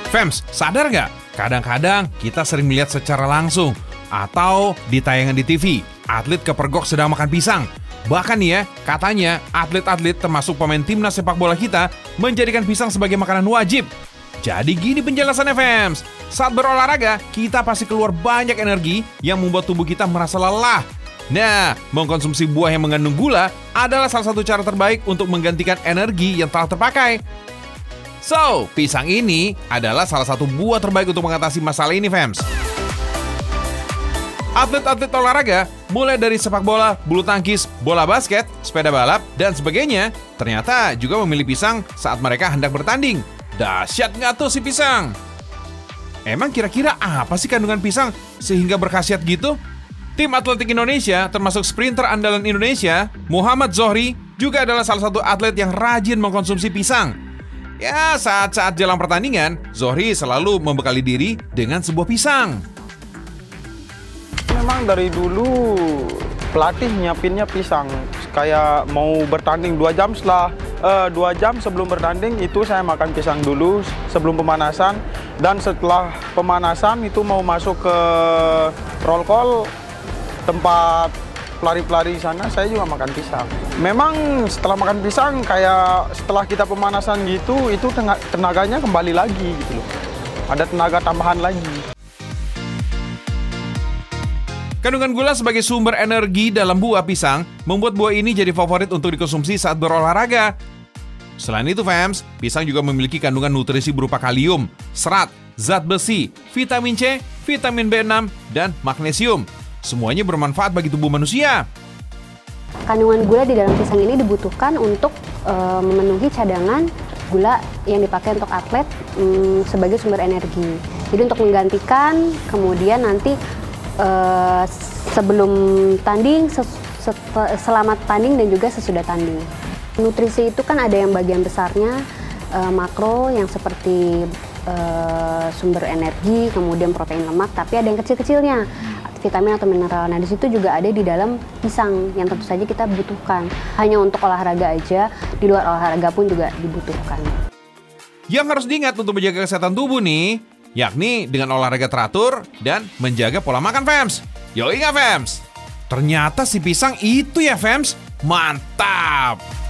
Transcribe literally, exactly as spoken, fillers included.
Fems, sadar nggak? Kadang-kadang kita sering melihat secara langsung atau di tayangan di T V, atlet kepergok sedang makan pisang. Bahkan nih ya, katanya atlet-atlet termasuk pemain timnas sepak bola kita menjadikan pisang sebagai makanan wajib. Jadi gini penjelasannya Fems, saat berolahraga kita pasti keluar banyak energi yang membuat tubuh kita merasa lelah. Nah, mengkonsumsi buah yang mengandung gula adalah salah satu cara terbaik untuk menggantikan energi yang telah terpakai. So, pisang ini adalah salah satu buah terbaik untuk mengatasi masalah ini, Fems. Atlet-atlet olahraga, mulai dari sepak bola, bulu tangkis, bola basket, sepeda balap, dan sebagainya, ternyata juga memilih pisang saat mereka hendak bertanding. Dahsyat nggak tuh si pisang? Emang kira-kira apa sih kandungan pisang sehingga berkhasiat gitu? Tim atletik Indonesia, termasuk sprinter andalan Indonesia, Muhammad Zohri, juga adalah salah satu atlet yang rajin mengkonsumsi pisang. Ya, saat-saat jelang pertandingan, Zohri selalu membekali diri dengan sebuah pisang. Memang dari dulu pelatih nyiapinnya pisang. Kayak mau bertanding dua jam setelah uh, dua jam sebelum bertanding itu saya makan pisang dulu sebelum pemanasan, dan setelah pemanasan itu mau masuk ke roll call tempat pelari-pelari sana, saya juga makan pisang. Memang setelah makan pisang kayak setelah kita pemanasan gitu, itu tenaganya kembali lagi gitu loh. Ada tenaga tambahan lagi. Kandungan gula sebagai sumber energi dalam buah pisang membuat buah ini jadi favorit untuk dikonsumsi saat berolahraga. Selain itu, Fems, pisang juga memiliki kandungan nutrisi berupa kalium, serat, zat besi, vitamin C, vitamin B enam, dan magnesium. Semuanya bermanfaat bagi tubuh manusia. Kandungan gula di dalam pisang ini dibutuhkan untuk e, memenuhi cadangan gula yang dipakai untuk atlet mm, sebagai sumber energi. Jadi untuk menggantikan kemudian nanti e, sebelum tanding, ses, set, selama tanding dan juga sesudah tanding. Nutrisi itu kan ada yang bagian besarnya e, makro yang seperti e, sumber energi, kemudian protein lemak, tapi ada yang kecil-kecilnya. Vitamin atau mineral. Nah, di situ juga ada di dalam pisang yang tentu saja kita butuhkan. Hanya untuk olahraga aja, di luar olahraga pun juga dibutuhkan. Yang harus diingat untuk menjaga kesehatan tubuh nih, yakni dengan olahraga teratur dan menjaga pola makan, Fems. Yo ingat, Fems. Ternyata si pisang itu ya, Fems. Mantap!